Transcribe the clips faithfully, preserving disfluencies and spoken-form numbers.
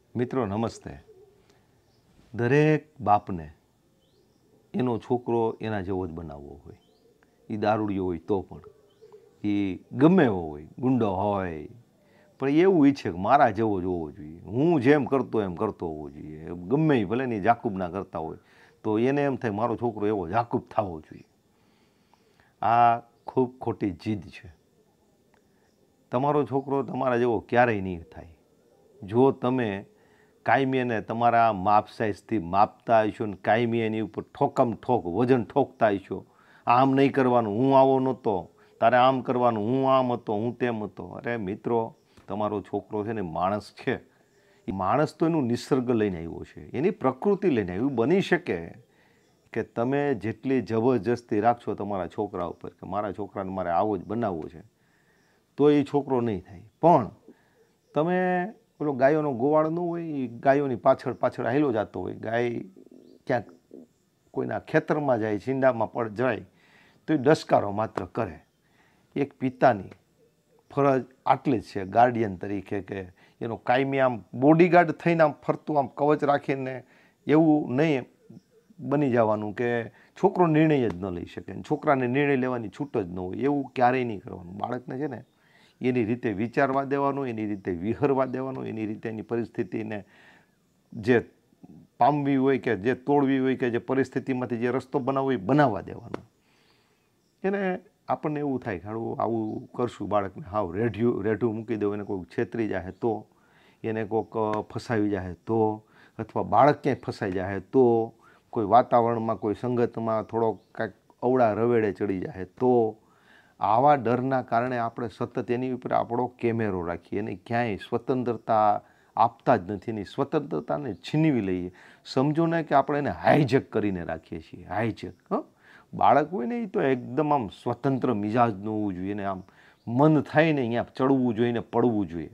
મિત્રો નમસ્તે. દરેક બાપને એનો છોકરો એના જેવો જ બનાવવો હોય. એ દારૂડિયો હોય તો પણ, એ ગમે એવો હોય, ગુંડો હોય, પણ એવું ઈચ્છે કે મારા જેવો જ હોવો જોઈએ, હું જેમ કરતો એમ કરતો હોવો જોઈએ. ગમે એ ભલે ને જાકુબ ના કરતા હોય તો એને એમ થાય મારો છોકરો એવો જાકુબ થવો જોઈએ. આ ખૂબ ખોટી જીદ છે. તમારો છોકરો તમારા જેવો ક્યારેય નહીં થાય જો તમે કાયમી એને તમારા માપ સાઇઝથી માપતા હશો ને કાયમી એની ઉપર ઠોકમ ઠોક વજન ઠોકતા હશો. આમ નહીં કરવાનું, હું આવો નહોતો, તારે આમ કરવાનું, હું આમ હતો, હું તેમ હતો. અરે મિત્રો, તમારો છોકરો છે ને માણસ છે. એ માણસ તો એનું નિસર્ગ લઈને આવ્યો છે, એની પ્રકૃતિ લઈને આવ્યું. બની શકે કે તમે જેટલી જબરજસ્તી રાખશો તમારા છોકરા ઉપર કે મારા છોકરાને મારે આવો જ બનાવવો છે, તો એ છોકરો નહીં થાય. પણ તમે પેલો ગાયોનો ગોવાળ ન હોય, એ ગાયોની પાછળ પાછળ હાલ્યો જતો હોય, ગાય ક્યાંક કોઈના ખેતરમાં જાય, છીંડામાં પડ જાય તો એ ડસકારો માત્ર કરે. એક પિતાની ફરજ આટલી જ છે ગાર્ડિયન તરીકે, કે એનો કાયમી આમ બોડીગાર્ડ થઈને આમ ફરતું આમ કવચ રાખીને એવું નહીં બની જવાનું કે છોકરો નિર્ણય જ ન લઈ શકે, છોકરાને નિર્ણય લેવાની છૂટ જ ન હોય. એવું ક્યારેય નહીં કરવાનું. બાળકને છે ને એની રીતે વિચારવા દેવાનું, એની રીતે વિહરવા દેવાનું, એની રીતે એની પરિસ્થિતિને જે પામવી હોય કે જે તોડવી હોય કે જે પરિસ્થિતિમાંથી જે રસ્તો બનાવવો હોય બનાવવા દેવાનો. એને આપણને એવું થાય કે હાડું આવું કરશું બાળકને હાવ રેઢિયું રેઢું મૂકી દેવું, એને કોઈક છેતરી જાય તો, એને કોઈક ફસાવી જાય તો, અથવા બાળક ક્યાંય ફસાઈ જાય તો, કોઈ વાતાવરણમાં કોઈ સંગતમાં થોડોક કાંઈક અવળા રવેડે ચડી જાય તો, આવા ડરના કારણે આપણે સતત એની ઉપર આપણો કેમેરો રાખીએ, એને ક્યાંય સ્વતંત્રતા આપતા જ નથી. એની સ્વતંત્રતાને છીનવી લઈએ. સમજો ને કે આપણે એને હાઈજેક કરીને રાખીએ છીએ. હાઈજેક હ બાળક હોય ને એ તો એકદમ આમ સ્વતંત્ર મિજાજનું હોવું જોઈએ, એને આમ મન થાય ને અહીંયા ચડવું જોઈએ ને પડવું જોઈએ.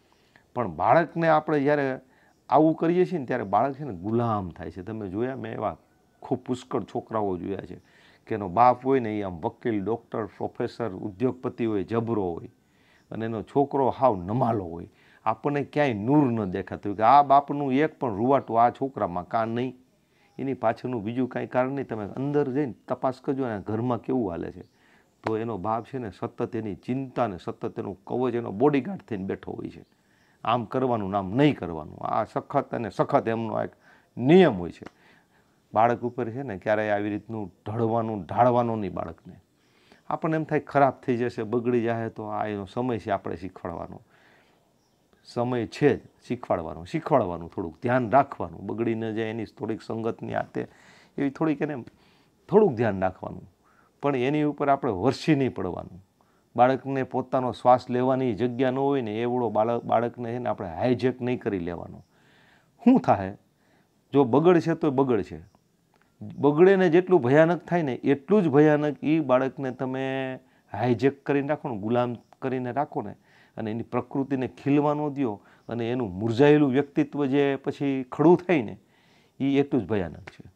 પણ બાળકને આપણે જ્યારે આવું કરીએ છીએ ને ત્યારે બાળક છે ને ગુલામ થાય છે. તમે જોયા, મેં એવા ખૂબ પુષ્કળ છોકરાઓ જોયા છે કે એનો બાપ હોય ને એ આમ વકીલ, ડૉક્ટર, પ્રોફેસર, ઉદ્યોગપતિ હોય, જબરો હોય, અને એનો છોકરો હાવ નમાલો હોય. આપણને ક્યાંય નૂર ન દેખાતું કે આ બાપનું એક પણ રૂવાટું આ છોકરામાં કાં નહીં. એની પાછળનું બીજું કાંઈ કારણ નહીં. તમે અંદર જઈને તપાસ કરજો ને ઘરમાં કેવું હાલે છે, તો એનો બાપ છે ને સતત એની ચિંતા ને સતત એનું કવચ એનો બોડીગાર્ડ થઈને બેઠો હોય છે. આમ કરવાનું, આમ નહીં કરવાનું, આ સખત અને સખત એમનો એક નિયમ હોય છે. બાળક ઉપર છે ને ક્યારેય આવી રીતનું ઢળવાનું ઢાળવાનું નહીં બાળકને. આપણને એમ થાય ખરાબ થઈ જશે, બગડી જાય, તો આ એનો સમય છે આપણે શીખવાડવાનો. સમય છે જ શીખવાડવાનો. શીખવાડવાનું, થોડુંક ધ્યાન રાખવાનું, બગડી ન જાય એની થોડીક સંગતની આતે એવી થોડીક એને થોડુંક ધ્યાન રાખવાનું. પણ એની ઉપર આપણે વરસી નહીં પડવાનું. બાળકને પોતાનો શ્વાસ લેવાની જગ્યા ન હોય ને એવડો બાળક બાળકને છે ને આપણે હાઈજેક નહીં કરી લેવાનો. શું થાય જો બગડશે તો બગડશે. બગડે ને જેટલું ભયાનક થાય ને એટલું જ ભયાનક એ બાળકને તમે હાઈજેક કરીને રાખો ને, ગુલામ કરીને રાખો ને, અને એની પ્રકૃતિને ખીલવા ન દો, અને એનું મુરઝાયેલું વ્યક્તિત્વ જે પછી ખડું થાય ને એ એટલું જ ભયાનક છે.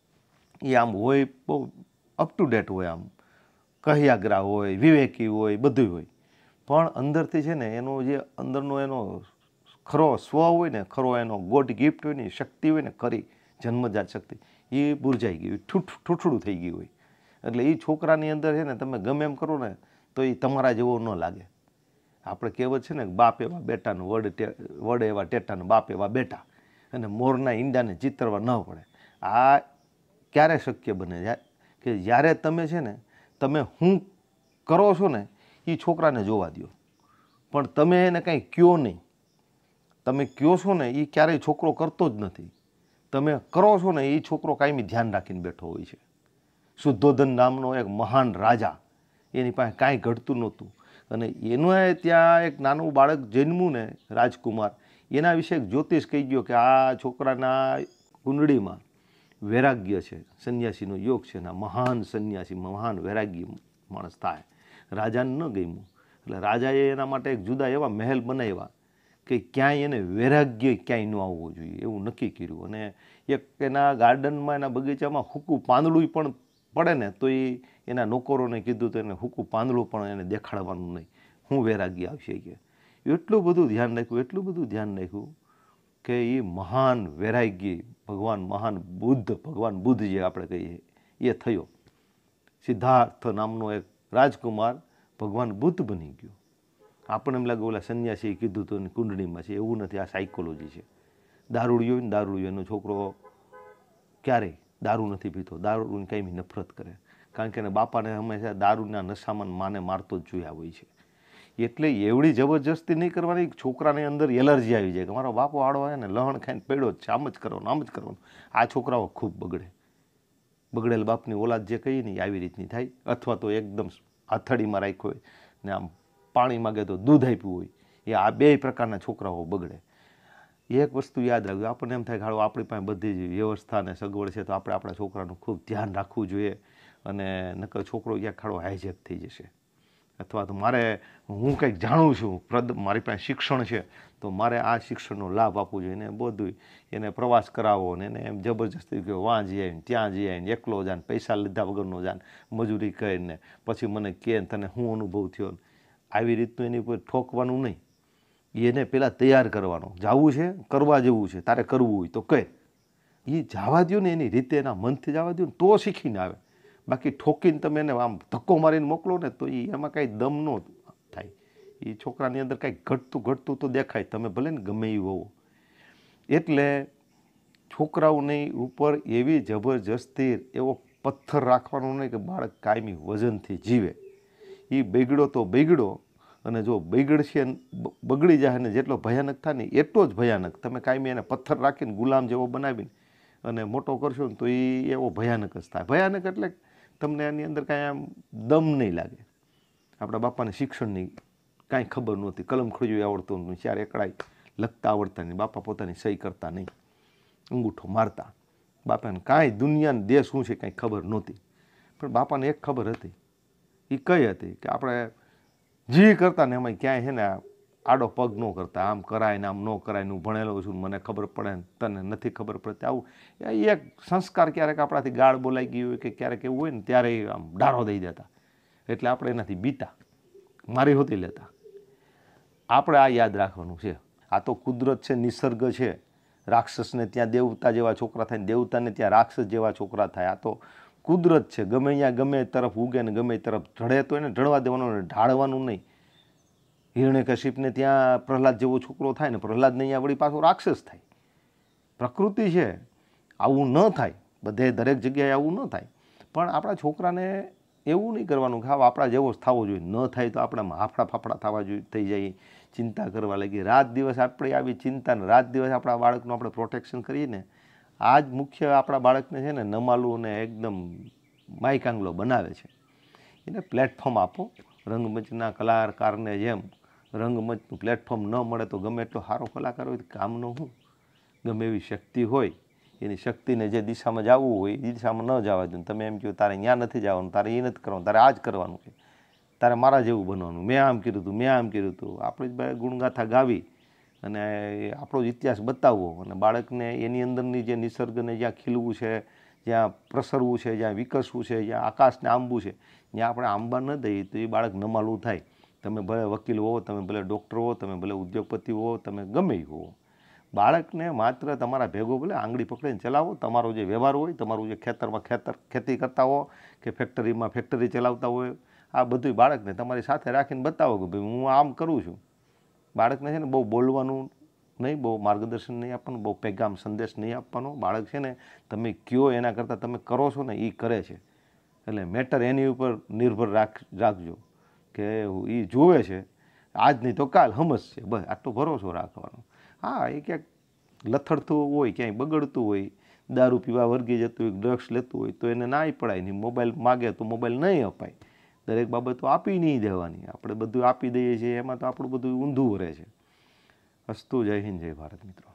એ આમ હોય બહુ અપ ટુ ડેટ હોય, આમ કહ્યાગ્રા હોય, વિવેકી હોય, બધું હોય, પણ અંદરથી છે ને એનો જે અંદરનો એનો ખરો સ્વ હોય ને, ખરો એનો ગોડ ગિફ્ટ હોય ને, શક્તિ હોય ને, ખરી જન્મજાત શક્તિ, એ બુરજાઈ ગઈ હોય, ઠૂઠ ઠૂઠડું થઈ ગયું હોય. એટલે એ છોકરાની અંદર છે ને તમે ગમે એમ કરો ને તો એ તમારા જેવો ન લાગે. આપણે કહેવત છે ને, બાપ એવા બેટાનું વડ વડ એવા ટેટાનું બાપ એવા બેટા, અને મોરના ઈંડાને ચિતરવા ન પડે. આ ક્યારે શક્ય બને કે જ્યારે તમે છે ને તમે હું કરો છો ને એ છોકરાને જોવા દો, પણ તમે એને કાંઈ કહો નહીં. તમે કહો છો ને એ ક્યારેય છોકરો કરતો જ નથી. તમે કરો છો ને એ છોકરો કાયમી ધ્યાન રાખીને બેઠો હોય છે. શુદ્ધોધન નામનો એક મહાન રાજા, એની પાસે કાંઈ ઘટતું નહોતું, અને એનો ત્યાં એક નાનું બાળક જન્મ્યું ને રાજકુમાર, એના વિશે એક જ્યોતિષ કહી ગયો કે આ છોકરાના કુંડળીમાં વૈરાગ્ય છે, સંન્યાસીનો યોગ છે, ને મહાન સંન્યાસી મહાન વૈરાગ્ય માણસ થાય. રાજાને ન ગમ્યું, એટલે રાજાએ એના માટે એક જુદા એવા મહેલ બનાવ્યા કે ક્યાંય એને વૈરાગ્ય ક્યાંય ન આવવું જોઈએ એવું નક્કી કર્યું. અને એક એના ગાર્ડનમાં, એના બગીચામાં હૂકું પાંદડું પણ પડે ને તો એ એના નોકરોને કીધું તો એને હૂકું પાંદડું પણ એને દેખાડવાનું નહીં. હું વૈરાગ્ય આવશે કે એટલું બધું ધ્યાન રાખ્યું, એટલું બધું ધ્યાન રાખ્યું કે એ મહાન વેરાઈ ગઈ, ભગવાન મહાન બુદ્ધ, ભગવાન બુદ્ધ જે આપણે કહીએ એ થયો. સિદ્ધાર્થ નામનો એક રાજકુમાર ભગવાન બુદ્ધ બની ગયો. આપણને એમ લાગે ઓલા સંન્યાસી કીધું તો કુંડળીમાં છે, એવું નથી. આ સાયકોલોજી છે. દારૂડિયો ને દારૂડિયો એનો છોકરો ક્યારેય દારૂ નથી પીતો, દારૂની કાંઈ નફરત કરે, કારણ કે એના બાપાને હંમેશા દારૂના નશામાં માને મારતો જ જોયા હોય છે. એટલે એવડી જબરજસ્તી નહીં કરવાની, છોકરાની અંદર એલર્જી આવી જાય કે મારો બાપો આડો આવે ને લહણ ખાઈને પડ્યો જ છે, આમ જ કરવાનું, આમ જ કરવાનું. આ છોકરાઓ ખૂબ બગડે. બગડેલ બાપની ઓલાદ જે કહીએ ને આવી રીતની થાય, અથવા તો એકદમ હથેળીમાં રાખ્યો હોય ને આમ પાણી માગે તો દૂધ આપ્યું હોય, એ આ બે પ્રકારના છોકરાઓ બગડે. એક વસ્તુ યાદ રાખજો, આપણને એમ થાય કે હાલો આપણી પાસે બધી જ વ્યવસ્થા ને સગવડ છે તો આપણે આપણા છોકરાનું ખૂબ ધ્યાન રાખવું જોઈએ, અને નકર છોકરો ક્યાંક ખાડો હાઈજેક થઈ જશે. અથવા તો મારે હું કંઈક જાણું છું, પ્રદ મારી પાસે શિક્ષણ છે તો મારે આ શિક્ષણનો લાભ આપવો જોઈએ. એને બધું એને પ્રવાસ કરાવો ને એને એમ જબરજસ્તી કહો વાં જઈ આવીને ત્યાં જઈ આવીને એકલો જાને, પૈસા લીધા વગરનો જાને, મજૂરી કરીને પછી મને કહે તને શું અનુભવ થયો, આવી રીતનું એની ઉપર ઠોકવાનું નહીં. એને પહેલાં તૈયાર કરવાનો, જવું છે કરવા જેવું છે, તારે કરવું હોય તો કહે, એ જવા દો ને એની રીતે, એના મનથી જવા દો ને તો શીખીને આવે. બાકી ઠોકીને તમે એને આમ ધક્કો મારીને મોકલો ને તો એ એમાં કાંઈ દમ ન થાય. એ છોકરાની અંદર કાંઈક ઘટતું ઘટતું તો દેખાય, તમે ભલે ને ગમે એ હોવો. એટલે છોકરાઓની ઉપર એવી જબરજસ્તી એવો પથ્થર રાખવાનો નહીં કે બાળક કાયમી વજનથી જીવે. એ બગડો તો બગડો, અને જો બગડશે બગડી જાય ને જેટલો ભયાનક થાય ને એટલો જ ભયાનક. તમે કાયમી એને પથ્થર રાખીને ગુલામ જેવો બનાવીને અને મોટો કરશો ને તો એ એવો ભયાનક જ થાય. ભયાનક એટલે તમને એની અંદર કાંઈ આમ દમ નહીં લાગે. આપણા બાપાને શિક્ષણની કાંઈ ખબર નહોતી, કલમ ખોજવી આવડતું નહોતું, ચાર એકડાઈ લખતા આવડતા નહીં, બાપા પોતાની સહી કરતા નહીં, અંગૂઠો મારતા. બાપાને કાંઈ દુનિયાનો દેશ શું છે કાંઈ ખબર નહોતી. પણ બાપાને એક ખબર હતી, એ કઈ હતી કે આપણે જે કરતા ને એમાં ક્યાંય છે ને આડો પગ ન કરતા, આમ કરાય ને આમ ન કરાય, હું ભણેલો છું મને ખબર પડે ને તને નથી ખબર પડતી. આવું એક સંસ્કાર ક્યારેક આપણાથી ગાળ બોલાઈ ગઈ હોય કે ક્યારેક એવું હોય ને ત્યારે આમ ડારો દઈ દેતા, એટલે આપણે એનાથી બીતા, મારી હોતી લેતા. આપણે આ યાદ રાખવાનું છે. આ તો કુદરત છે, નિસર્ગ છે. રાક્ષસને ત્યાં દેવતા જેવા છોકરા થાય, દેવતાને ત્યાં રાક્ષસ જેવા છોકરા થાય. આ તો કુદરત છે. ગમે ત્યાં ગમે તરફ ઉગે ને ગમે તરફ ઢળે તો એને ઢળવા દેવાનું ને ઢાળવાનું નહીં. હિરણ્યકશિપને ત્યાં પ્રહલાદ જેવો છોકરો થાય ને પ્રહલાદને અહીંયા વળી પાછો રાક્ષસ થાય. પ્રકૃતિ છે, આવું ન થાય. બધે દરેક જગ્યાએ આવું ન થાય. પણ આપણા છોકરાને એવું નહીં કરવાનું કે હા આપણા જેવો જ થવો જોઈએ. ન થાય તો આપણા હાફડા ફાફડા થવા જોઈએ, થઈ જાય, ચિંતા કરવા લાગી. રાત દિવસ આપણે આવી ચિંતા ને રાત દિવસ આપણા બાળકનું આપણે પ્રોટેક્શન કરીએ ને, આ જ મુખ્ય આપણા બાળકને છે ને નમાલું ને એકદમ માયકાંગલો બનાવે છે. એને પ્લેટફોર્મ આપો. રંગમંચના કલાકારને જેમ રંગમંચનું પ્લેટફોર્મ ન મળે તો ગમે એટલો સારો કલાકાર હોય કામનો શું. ગમે એવી શક્તિ હોય, એની શક્તિને જે દિશામાં જવું હોય એ દિશામાં ન જવા દો. તમે એમ કહો તારે ત્યાં નથી જવાનું, તારે એ નથી કરવાનું, તારે આ જ કરવાનું છે, તારે મારા જેવું બનવાનું, મેં આમ કર્યું હતું, મેં આમ કર્યું હતું. આપણે જ ગુણગાથા ગાવી અને આપણો જ ઇતિહાસ બતાવવો અને બાળકને એની અંદરની જે નિસર્ગને જ્યાં ખીલવું છે, જ્યાં પ્રસરવું છે, જ્યાં વિકસવું છે, જ્યાં આકાશને આંબવું છે, ત્યાં આપણે આંબા ન દઈએ તો એ બાળક નમાલું થાય. તમે ભલે વકીલ હો, તમે ભલે ડૉક્ટર હો, તમે ભલે ઉદ્યોગપતિ હો, તમે ગમે હો, બાળકને માત્ર તમારા ભેગો ભલે આંગળી પકડીને ચલાવો. તમારો જે વ્યવહાર હોય, તમારું જે ખેતરમાં ખેતર ખેતી કરતા હો કે ફેક્ટરીમાં ફેક્ટરી ચલાવતા હોય, આ બધું બાળકને તમારી સાથે રાખીને બતાવો કે ભાઈ હું આમ કરું છું. બાળકને છે ને બહુ બોલવાનું નહીં, બહુ માર્ગદર્શન નહીં આપવાનું, બહુ પેગામ સંદેશ નહીં આપવાનો. બાળક છે ને તમે કયો એના કરતાં તમે કરો છો ને એ કરે છે. એટલે મેટર એની ઉપર નિર્ભર રાખ રાખજો કે એ જોવે છે, આજ નહીં તો કાલ સમજશે. બસ આટલો ભરોસો રાખવાનો. હા, એ ક્યાંક લથડતું હોય, ક્યાંય બગડતું હોય, દારૂ પીવા વર્ગી જતું હોય, ડ્રગ્સ લેતું હોય તો એને નાય પડાય નહીં. મોબાઈલ માગે તો મોબાઈલ નહીં અપાય. દરેક બાબતો આપી નહીં દેવાની. આપણે બધું આપી દઈએ છીએ એમાં તો આપણું બધું ઊંધું રહે છે. અસ્તુ. જય હિન્દ, જય ભારત મિત્રો.